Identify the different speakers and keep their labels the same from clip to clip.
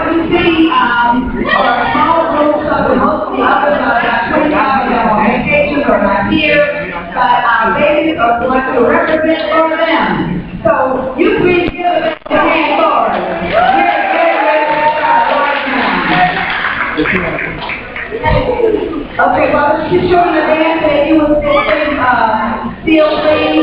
Speaker 1: we see small groups of most of the others are not 25 of them on vacation or not here, but our babies are going to represent for them. So you please give us a hand forward. We're very ready to start right now. Okay, well, she's showing the dance that you will sing, still please.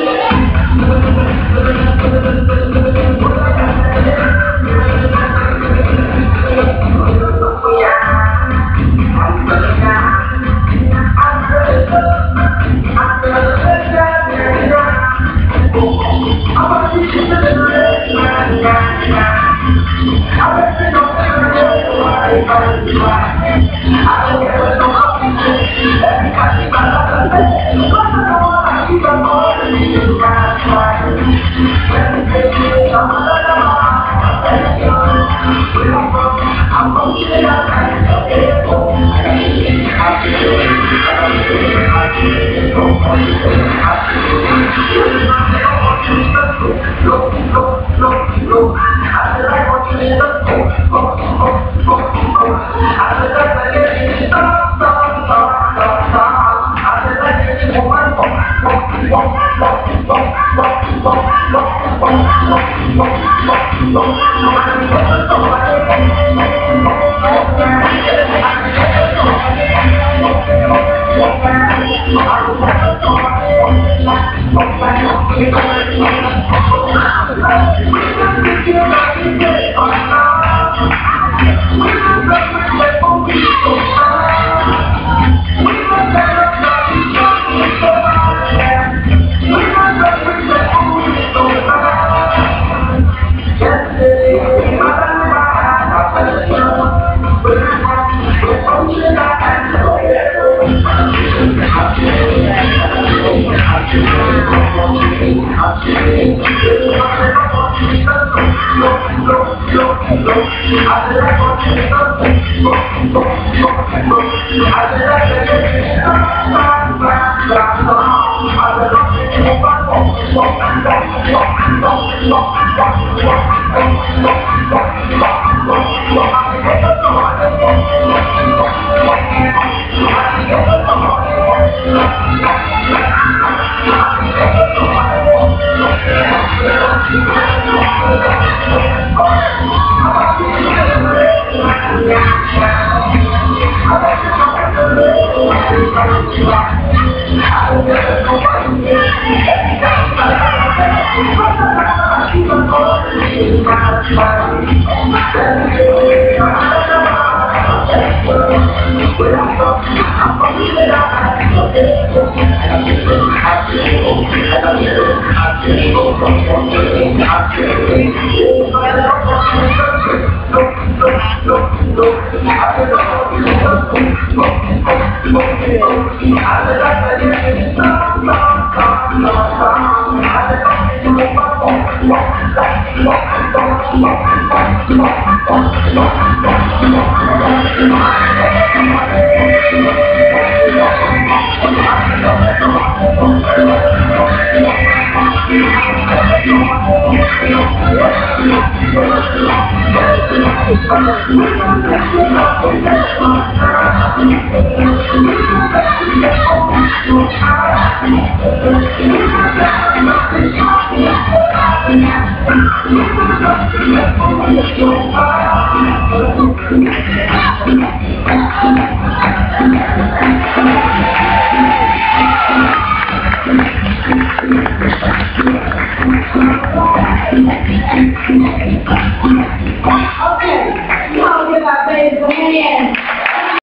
Speaker 2: Thank you.